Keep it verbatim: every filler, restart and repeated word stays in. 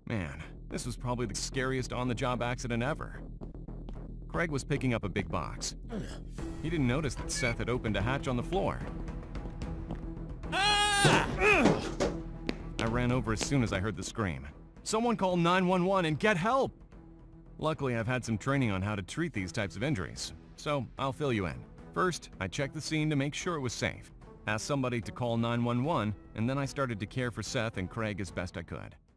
Man, this was probably the scariest on-the-job accident ever. Craig was picking up a big box. He didn't notice that Seth had opened a hatch on the floor. I ran over as soon as I heard the scream. Someone call nine one one and get help! Luckily, I've had some training on how to treat these types of injuries, so I'll fill you in. First, I checked the scene to make sure it was safe, asked somebody to call nine one one, and then I started to care for Seth and Craig as best I could.